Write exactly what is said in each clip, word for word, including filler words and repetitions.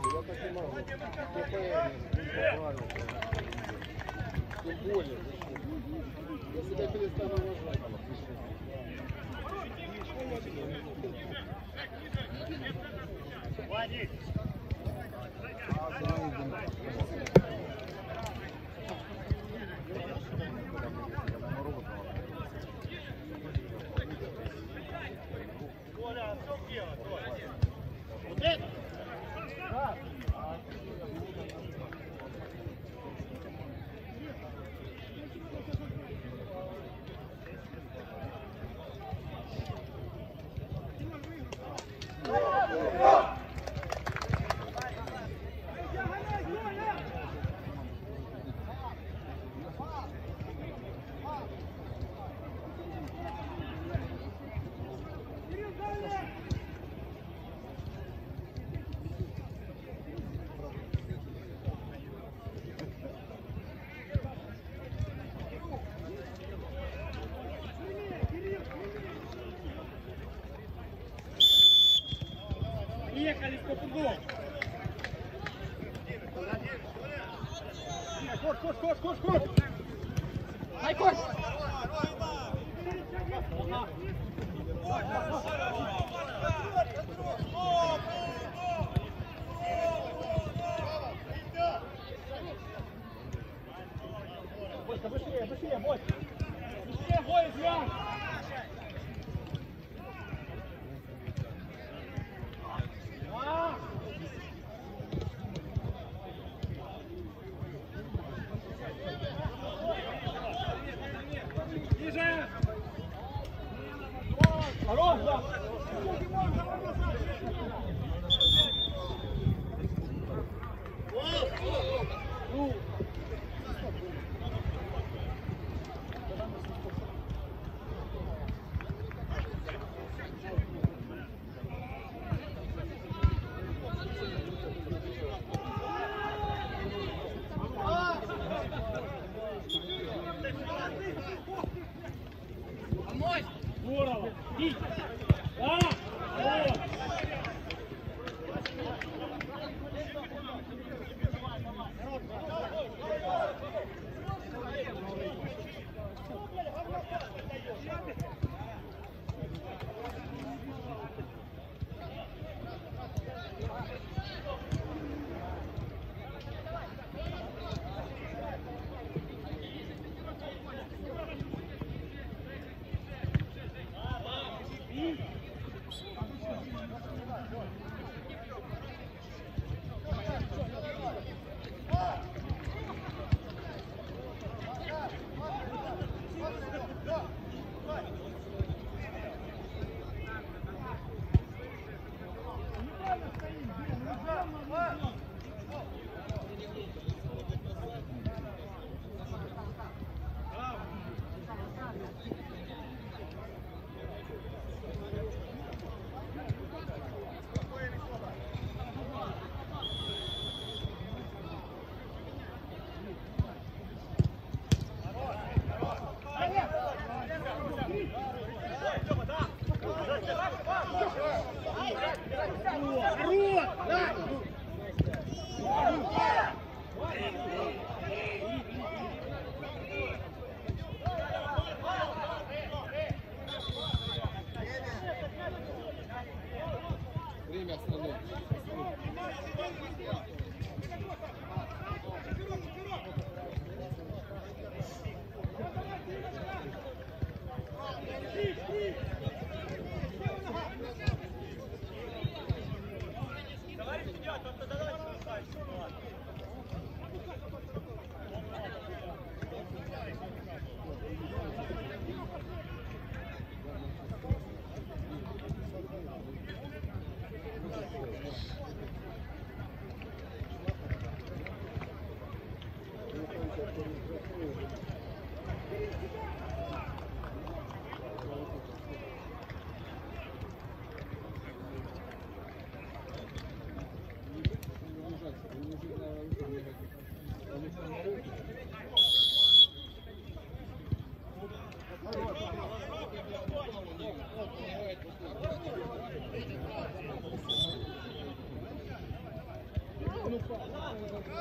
Я так и могу. Тем более, я себя перестану уважать. Владик! Коля, а что делать? Вот это! Ехали в футбол. Кош, кош, кош, кош, кош. Ай, кош. Быстро, быстрее, быстрее, бой. Быстрее, бой, Илья. Хорош, да! Здорово! Да! Вот!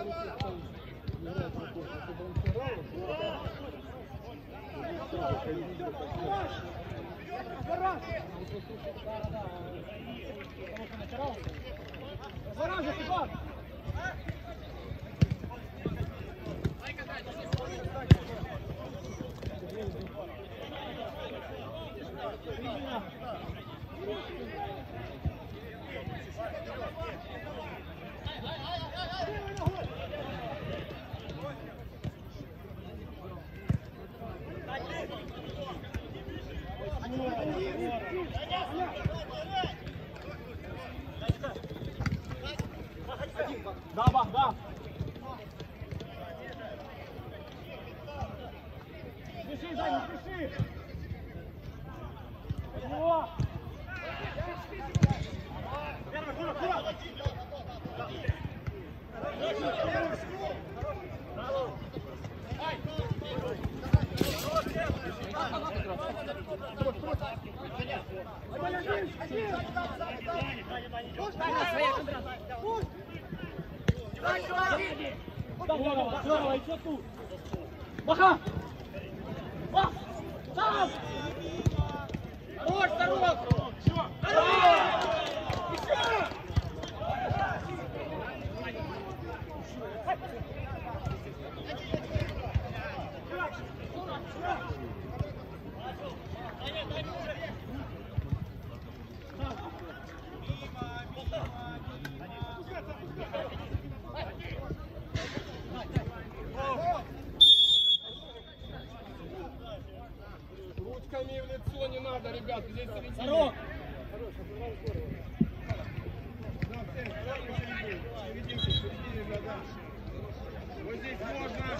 Да, Бах, да. Спеши, Зай, не спеши. О! Первый, Кура, Кура! Здорово, здорово, еще тут. Маха! Бах! Там! Хорош, здорово! Еще! Ручками в лицо не надо, ребят, здесь середине. Здорово! Да, в центре, да, посередине. Серединке, середине, да, да. Вот здесь можно.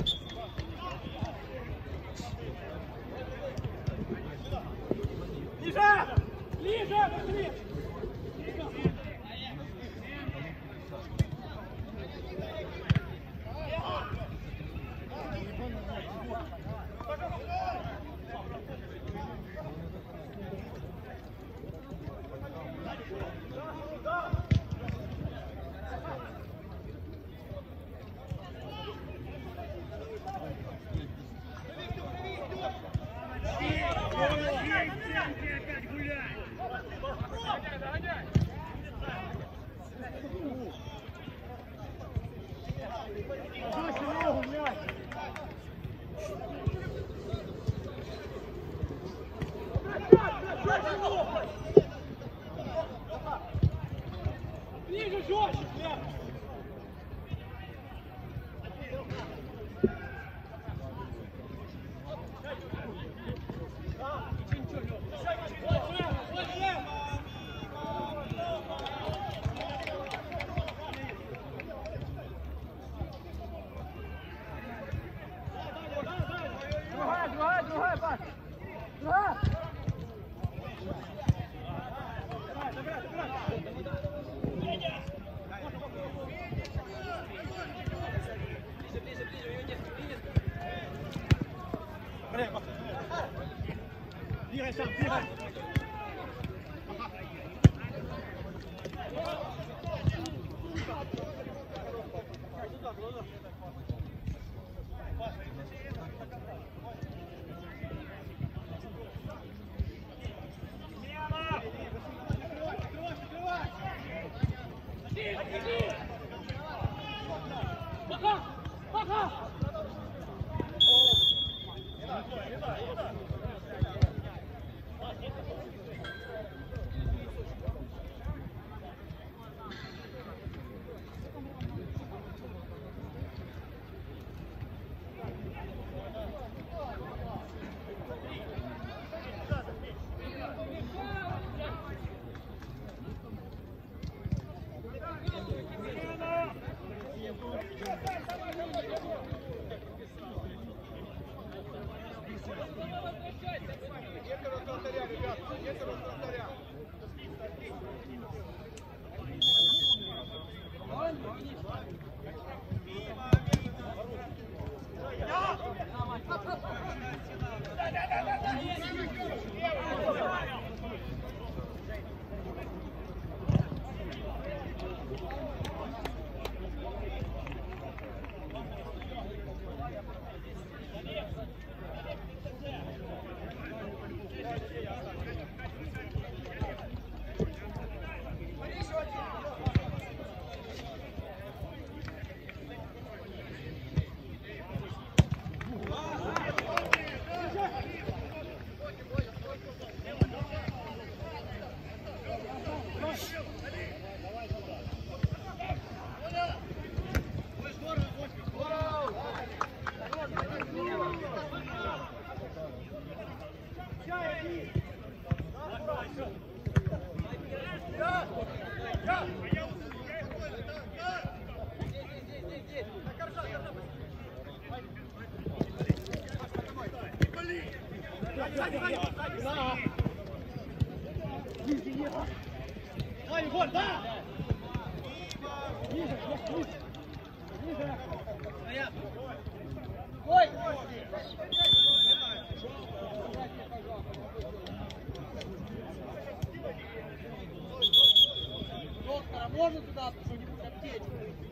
Ближе! Ближе! Пошли! Ближе, жестче, блядь! Другая, другая, другая, Паш! Другая! Двигай сам, двигай! Пока! Пока! Давай, Егор, да! Ниже, ниже, ниже. Ой! Доктора, можно туда что-нибудь аптечку?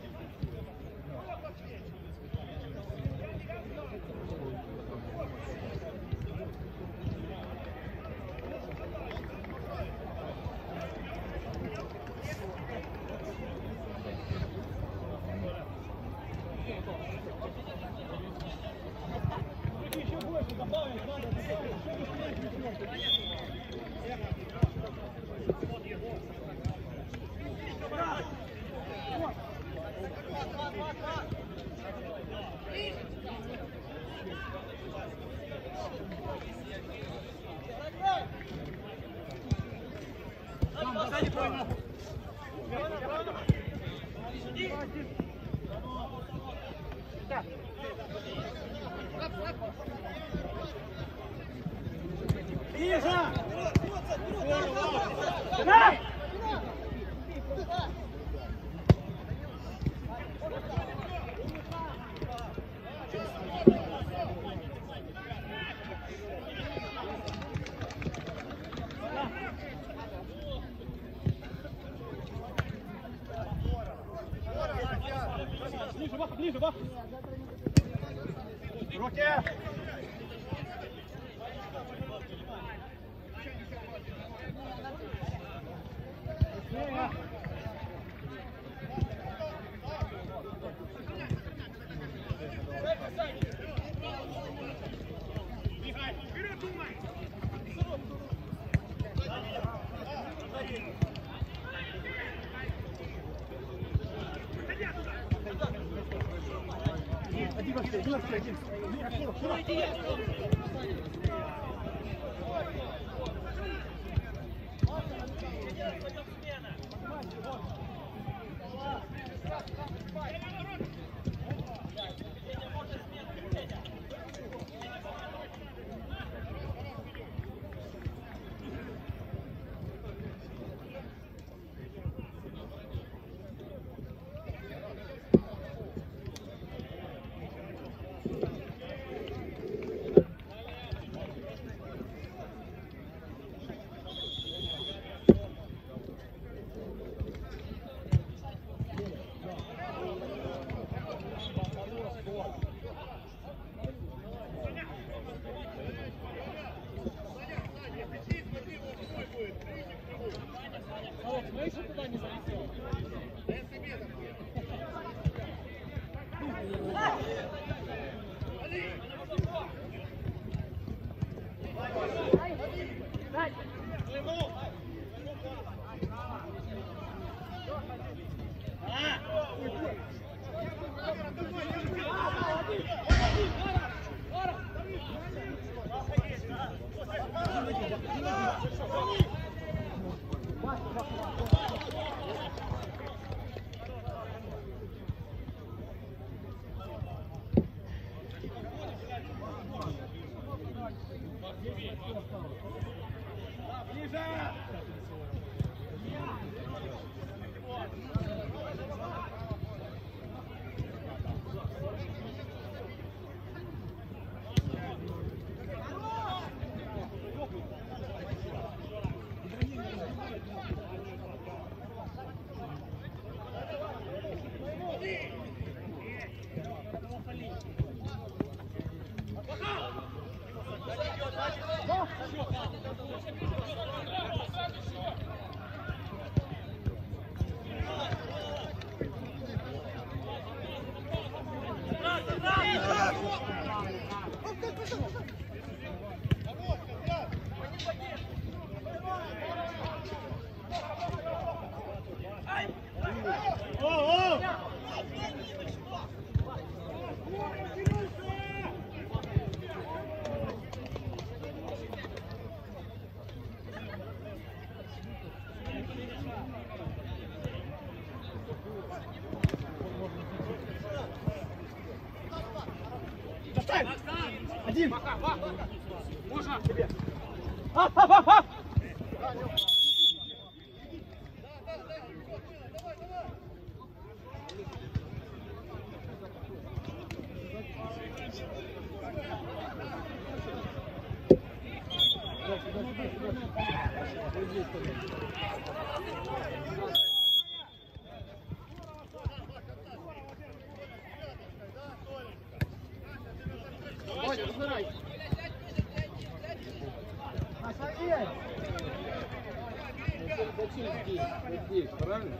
Ближе, Бах! Руки! Один вообще, один вообще, один. Дим! Можно! Ап, ап, ап, ап! Бодя, разбирай. Остановись. Зачем здесь? Вот здесь, правильно?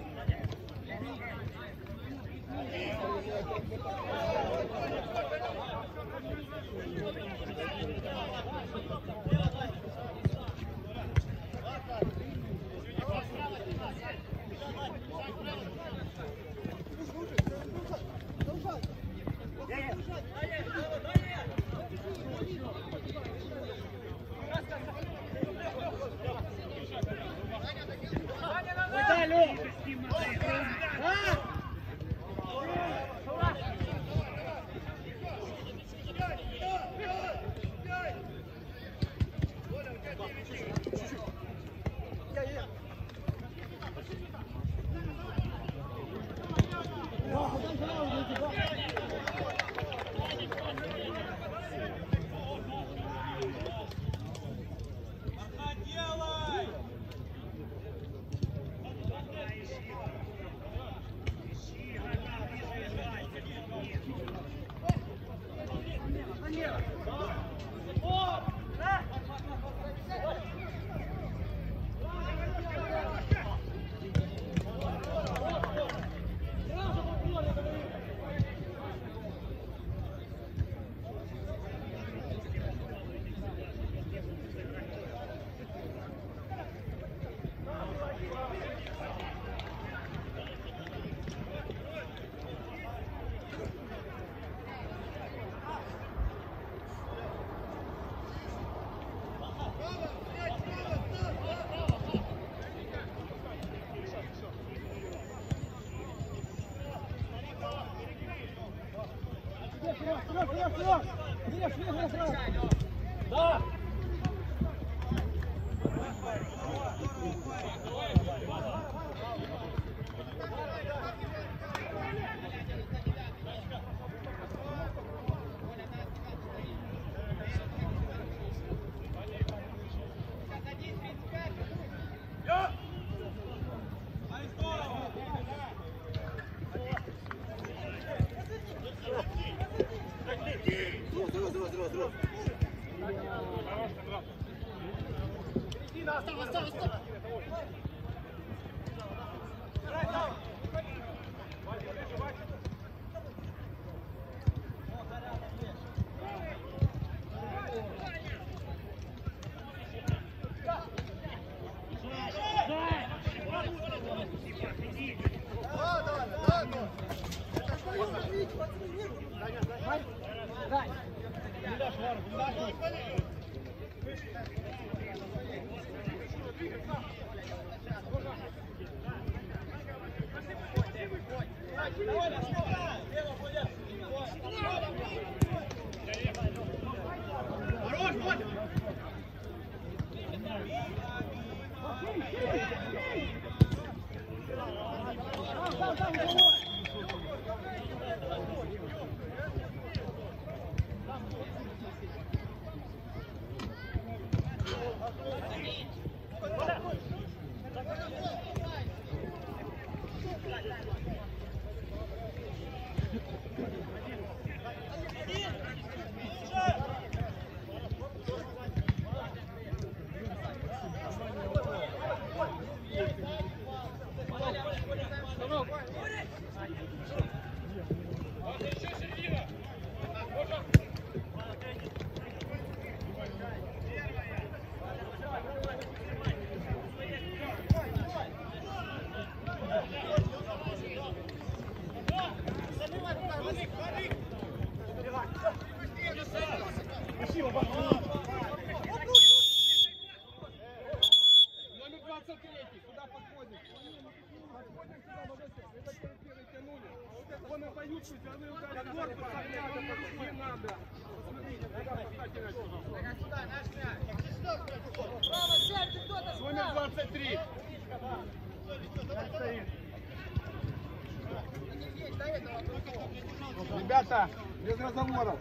Да! Номер двадцать три. Ребята, без разговоров.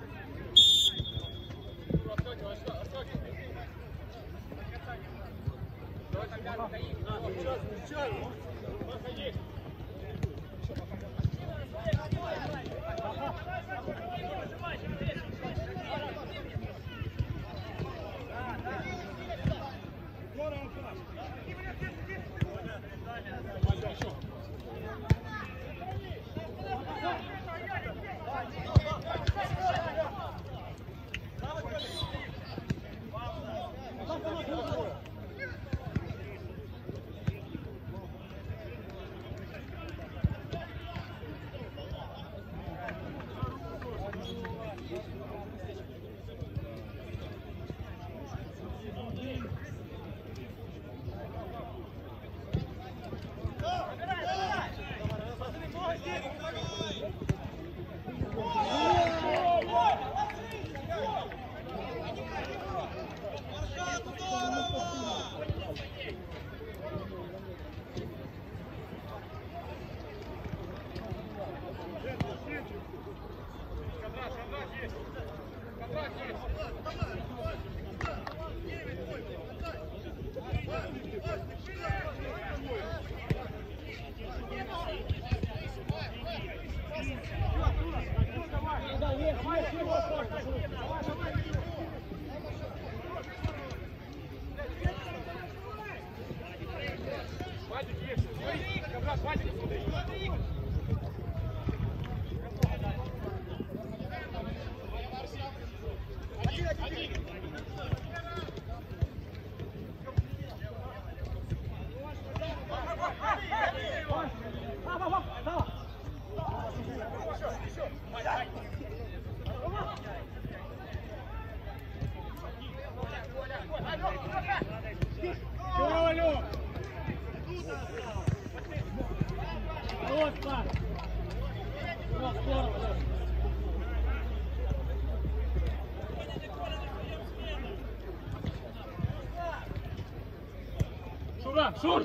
Шура, Шур!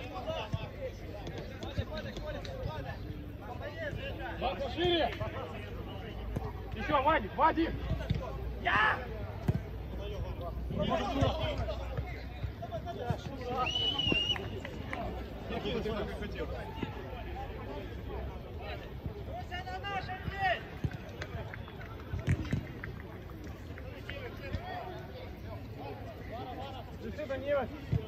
Шире! Еще, Вадик, Вадик! Я! Данила!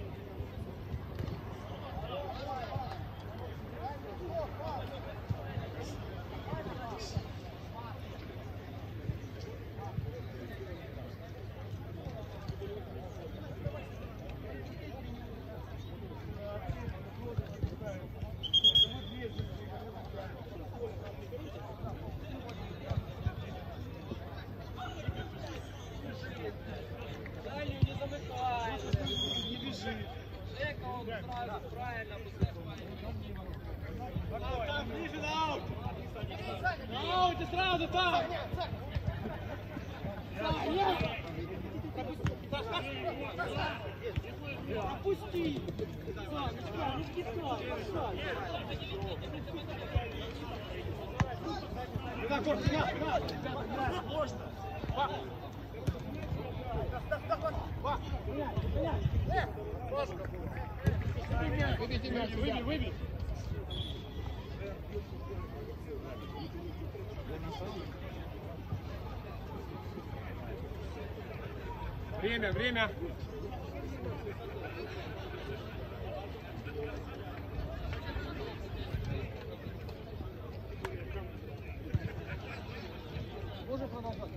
Ауте сразу там! Опусти! Санечка, не кидай! Так, Корс, на, на! Можно! Выбейте мяч, выбей, выбей! Время, время. Можно продолжать.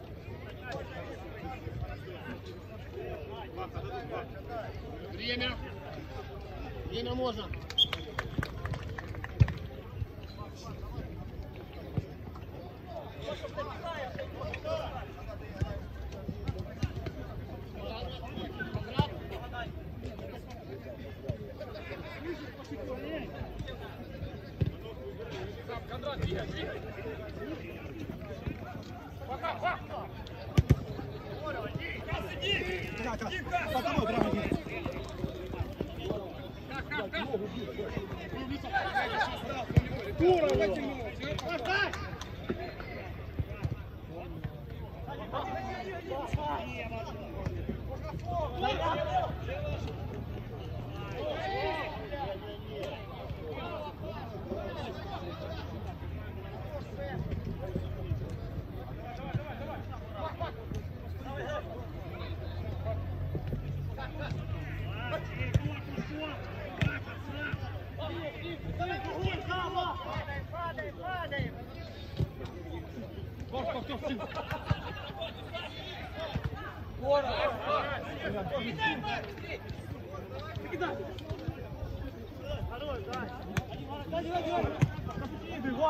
Время. Время можно. Кондрат, двигай, двигай. Пока, пока.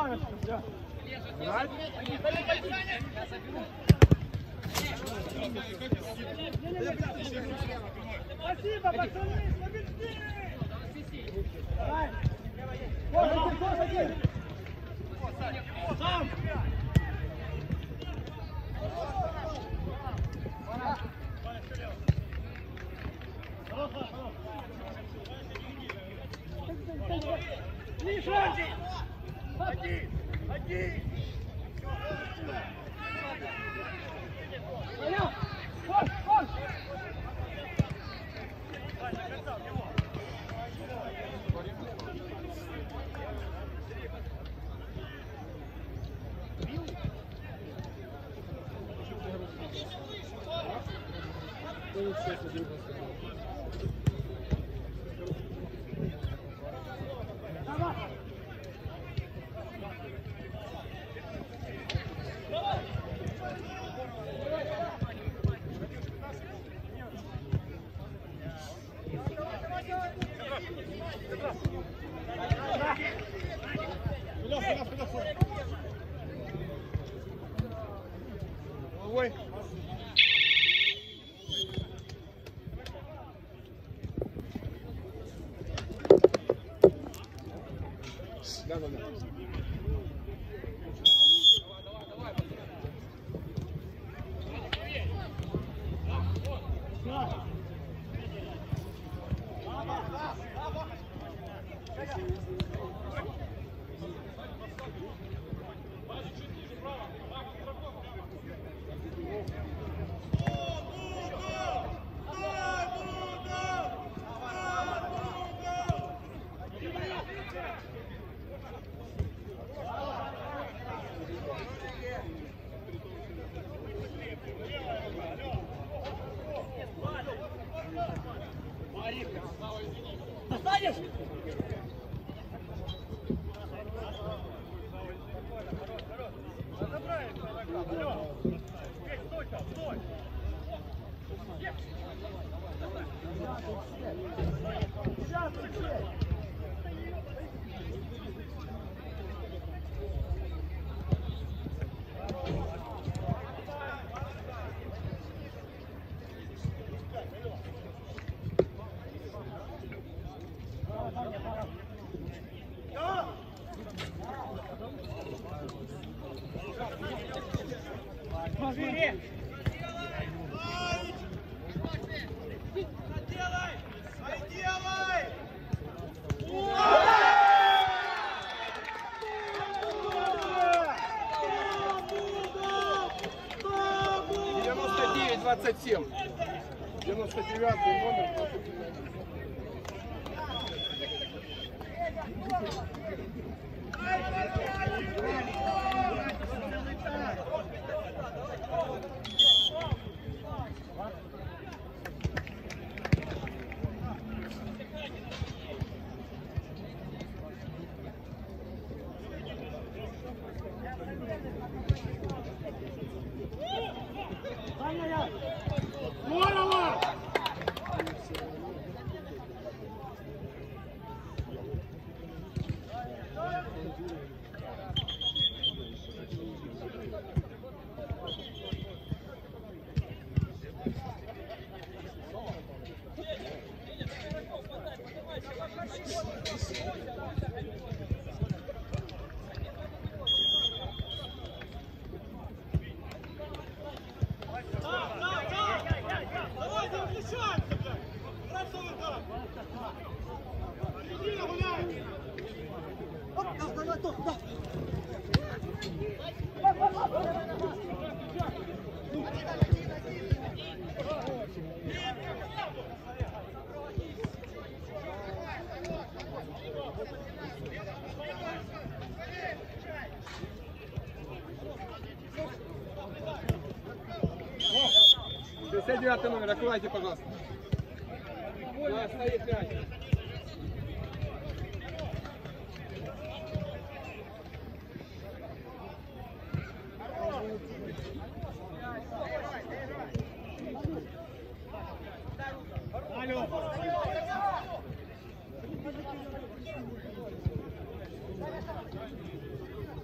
планочку, все. Брать? Спасибо, пацаны, победили! Давай! Вот, вот, один! Сам! Один! Один! Понял? Вон! Вон! Ой. Да, да, да. Достанешь? Смотри! девяносто девять двадцать семь. девяносто девятый номер. двадцать девять. Здорово! шестьдесят девятый номер, аккуратнее, пожалуйста. Да, стоит пять. Алло.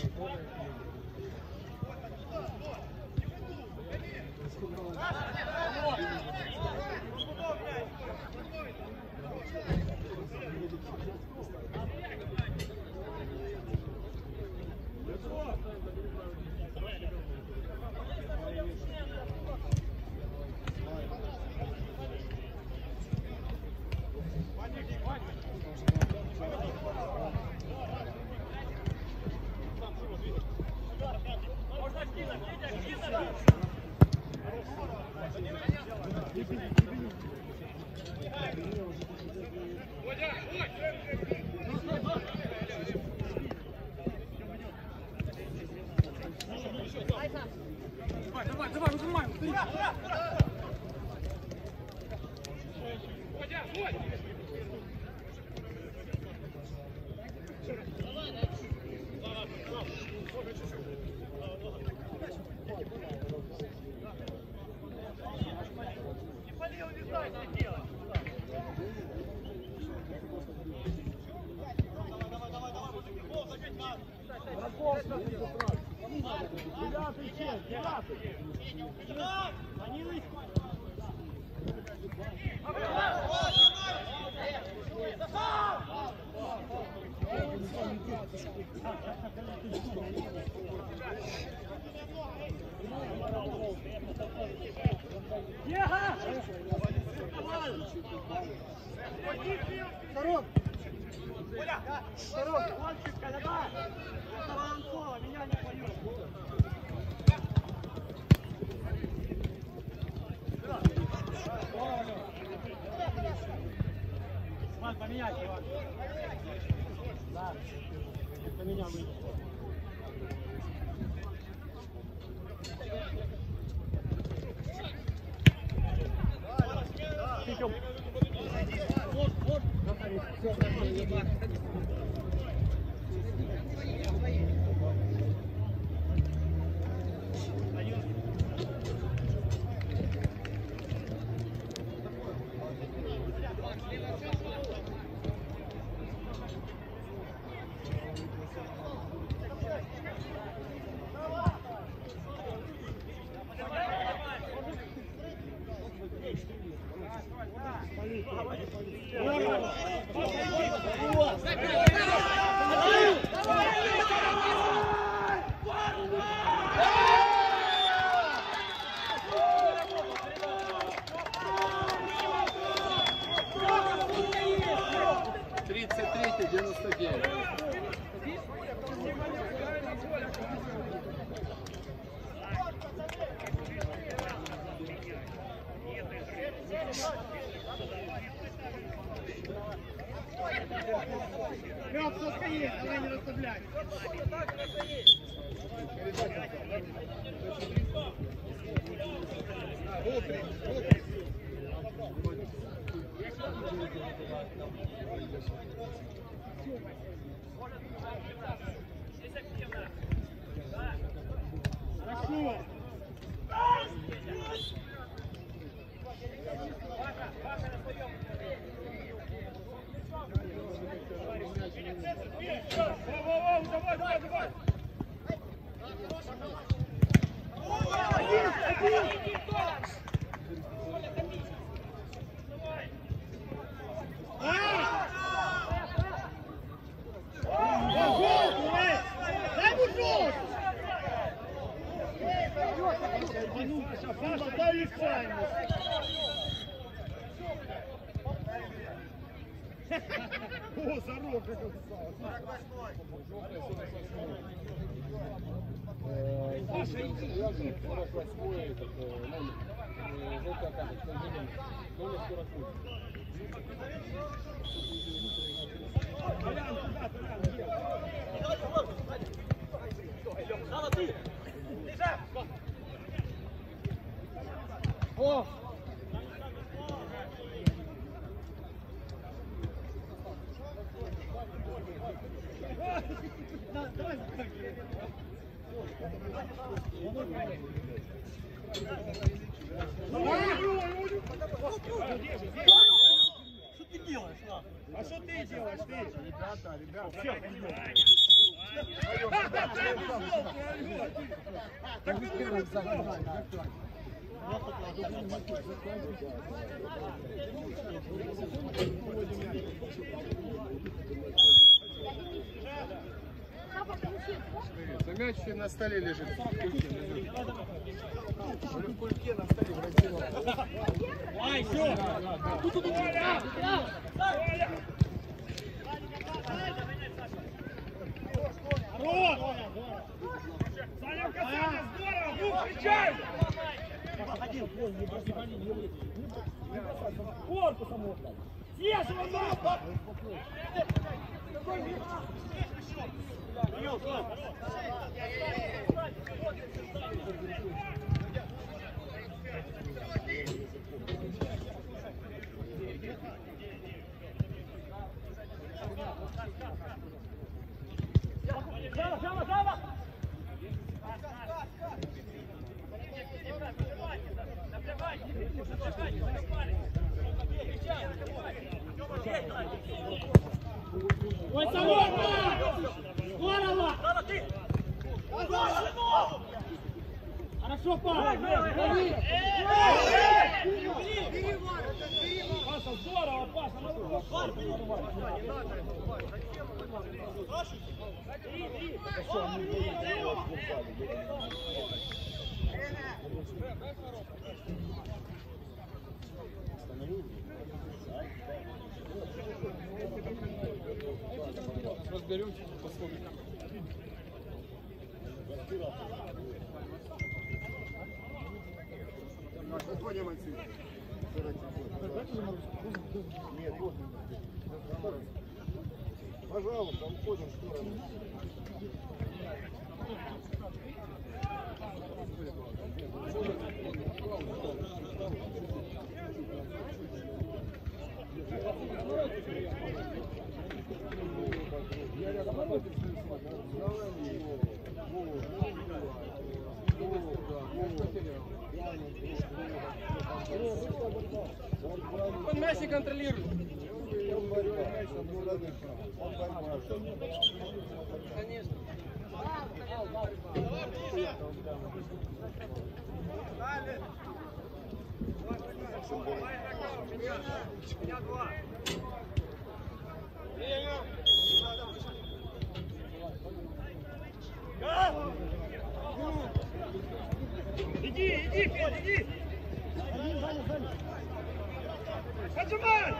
Здоров! Здоров! Ванчик, давай! Воронкова, меня не поют! Вань, поменять его! Да! Это меня выйдет! Идем! Вот, вот! тридцать три девяносто девять. Лёд, соска есть, давай не расслабляй. Хорошо. Давай, давай, давай! Один, один! Дай мужик! Паша, дай их сами! О, здорово, как он стал! Паша, иди! сорок восьмой, этот, номер, желтая карточка, номер сорок восемь. О! Давай, ты делаешь, нахуй? А что ты делаешь, ты? Ребята, ребята. Так ты не разбираешь. За мяч на столе лежит. В кульке лежит. В кульке на столе врачила. Ай, все! Хорош! Саня, Саня, здорово! Ну, встречай! Корпусом вот так. Съешь его нахуй! Жава, жава, жава! Ой, Самойлов! Здорово! Хорошо, Паша! Паша, здорово, Паша! Разберемся, посмотрим. Выходим отсюда. Нет, вот. Пожалуйста, уходим в сторону. Я рядом работаю. Он мяч не контролирует. Конечно. Меня два. Иди, иди, Федь, иди! Поджимай!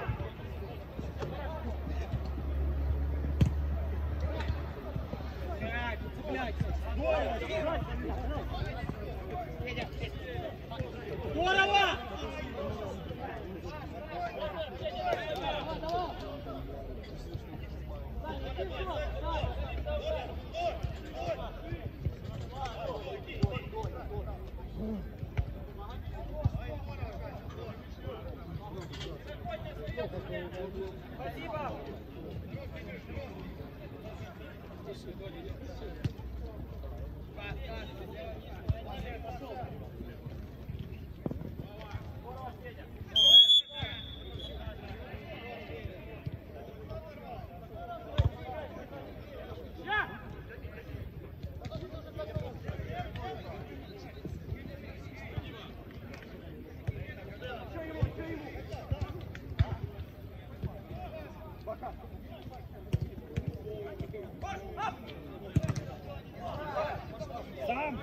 Здорово! Спасибо! Сам!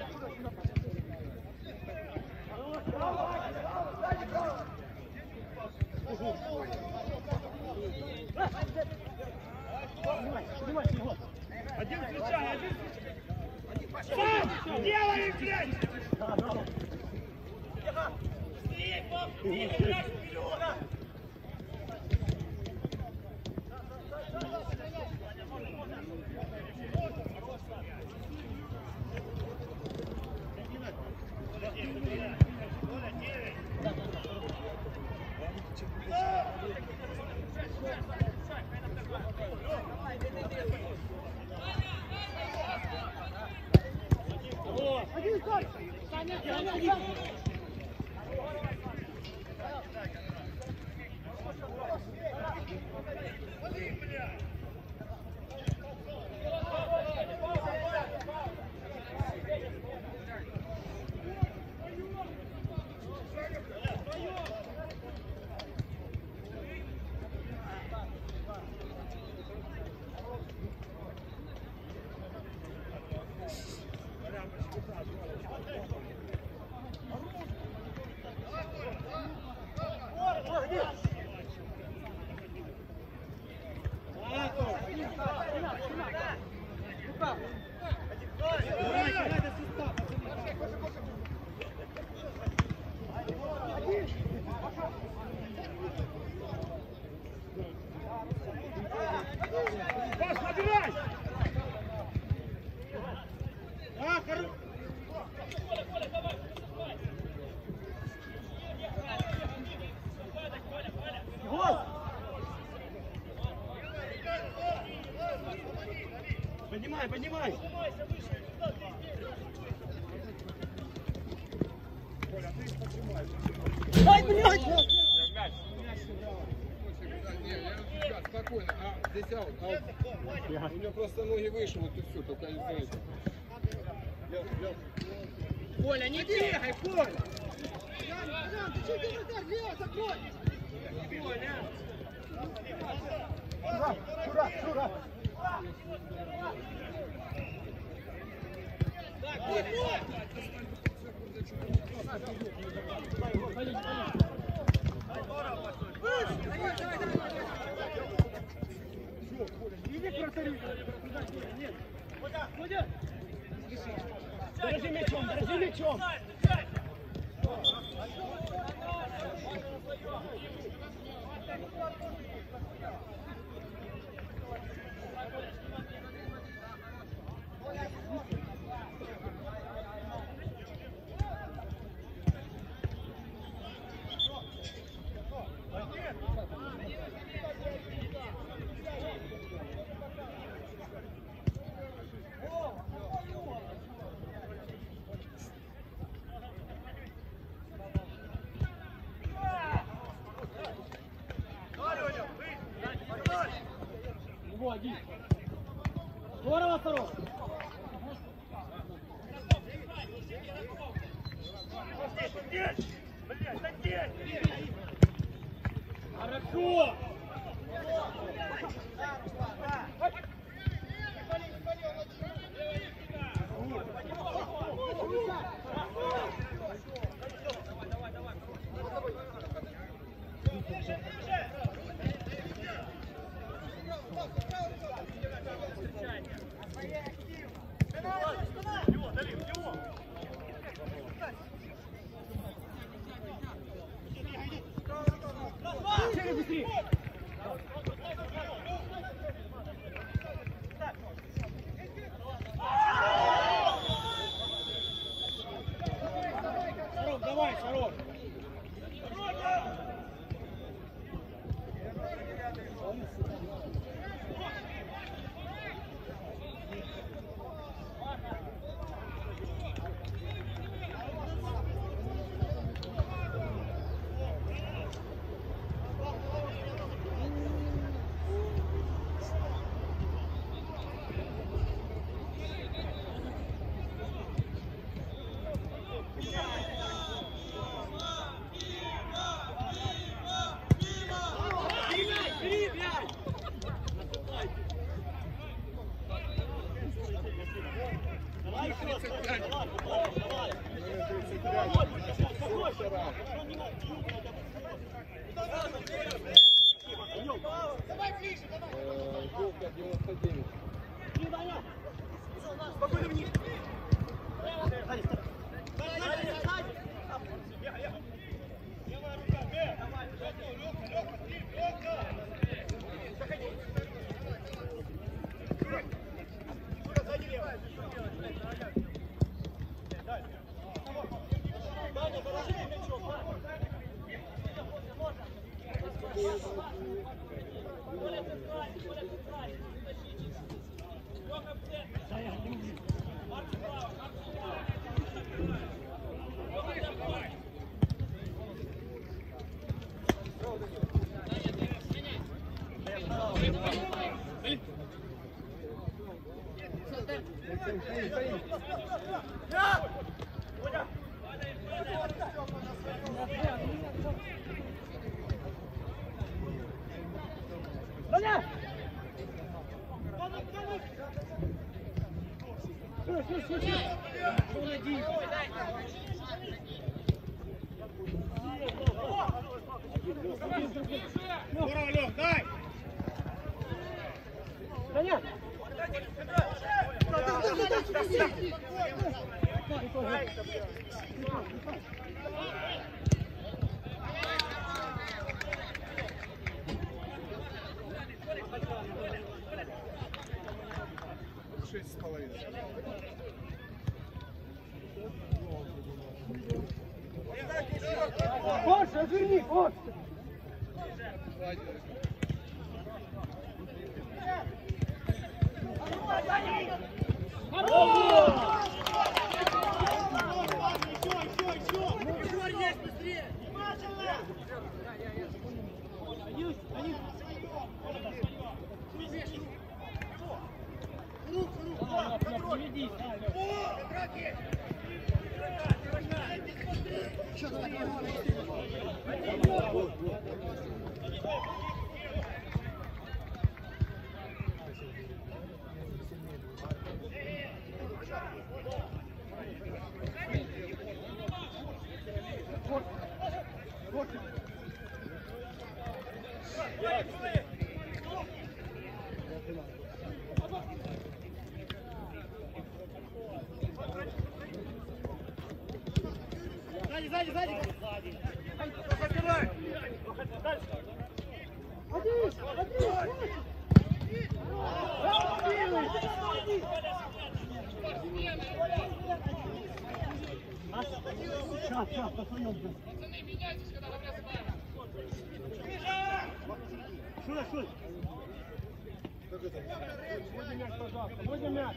Один встречай, один встречай! Сам! Делай, блядь! Быстрее, пап! Быстрее, вперед! Один, Саня! Саня, Саня! Паш, набирай! А, хорош! Гол! Поднимай, поднимай! Коля, ты поджимаешь. Ай, блядь! Мяч. Не, я ребят, спокойно. А, здесь аут, аут. У него просто ноги выше, вот и все, только из-за этого. Коля, не бегай, Коля! Ян, ты что делаешь, вверх, лево, закрой! Коля! Шура, Шура, Шура! Дорожи мячом, дорожи мячом! Его один. Здорово, Саров. Хорошо. Шаров, давай, Шаров! Давай ближе, давай! Волка девяносто девять. Спокойно вниз! Давай, Даня! Что, что, что, что? Молодец! Здорово, Лёх, дай! Даня! Шесть с половиной. Кош, разверни, Кош! Сзади, сзади, сзади! Один, один! Сейчас, сейчас, посмотрим. Пацаны, меняйтесь, когда говорят с вами. Шуля, Шуля. Возьми мяч, пожалуйста, возьми мяч.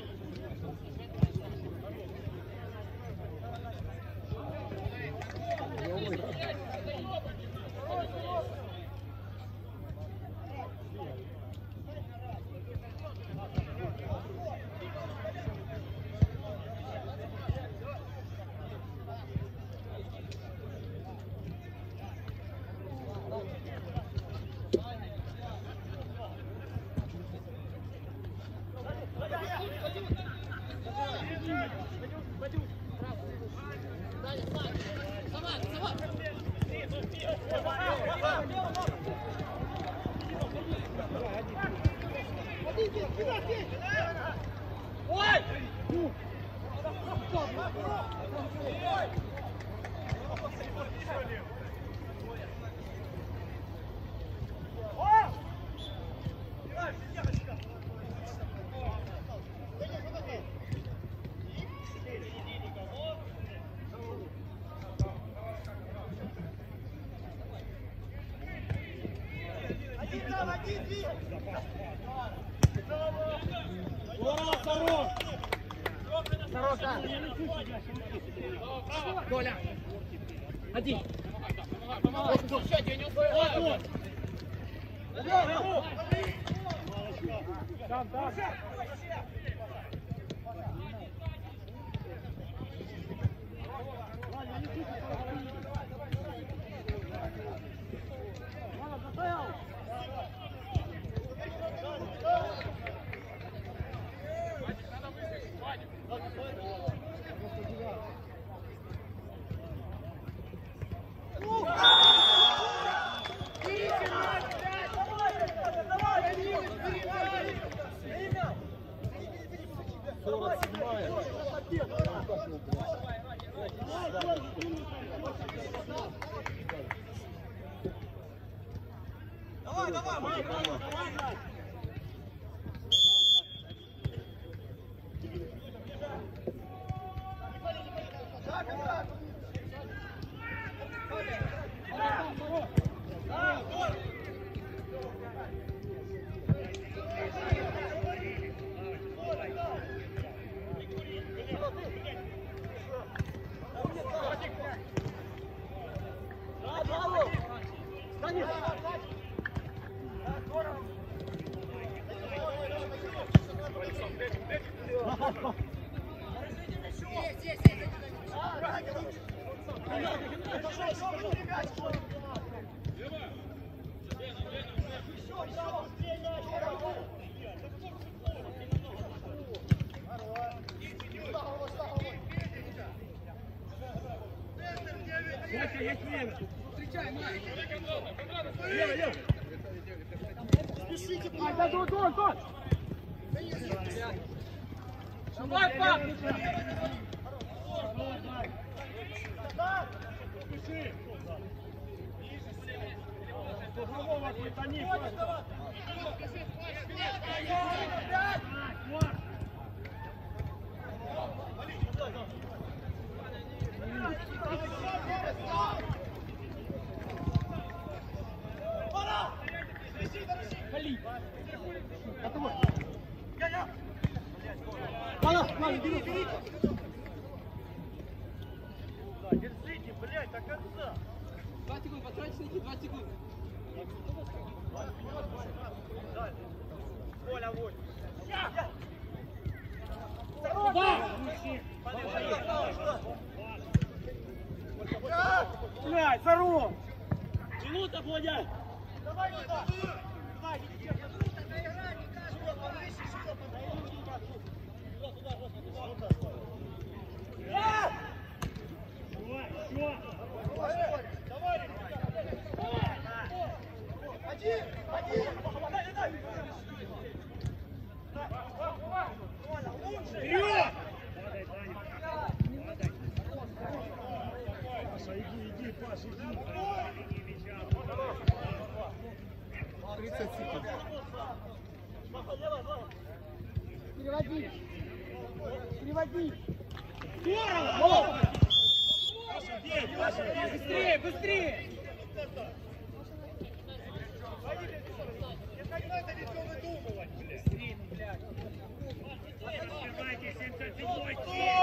Коля! Один! Все, тебе не успеваю! Там, там! Давай, давай, Есть время. Встречай, Марк. Лево, лево. Спешите, Марк. Да, да, да, да. Давай, пап. Спеши. По-другому крутани просто. Держите, блядь, до конца. Два секунды, потратишь, Ники, два секунды. Коля, вот. Блядь, здорово! Минута, Владя! Давай туда! Давай! Один! Один! Вперед! Паша, иди, иди, Паша, иди. тридцать секунд. Переводи. Переводи. Здорово! Паша, бей, Паша, бей, Быстрее, быстрее. Не надо ведь все выдумывать, блядь. Открывайте семьдесят седьмой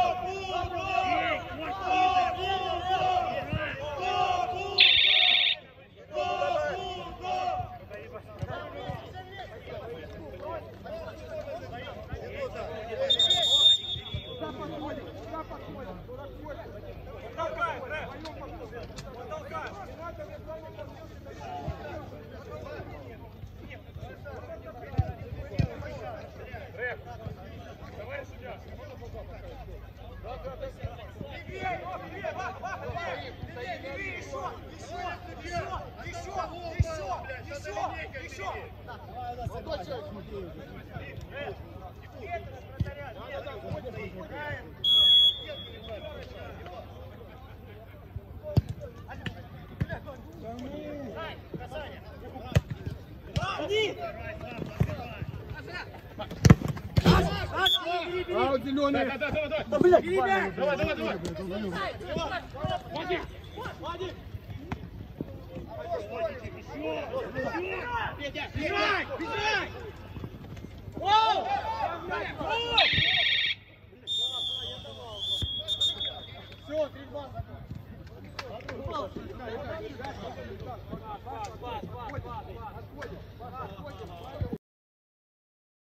Аут зеленый. Да, да, да, да. Да, блядь, Давай, давай, давай. Владик! Владик! Бежать! Бежать! Оу! Оу!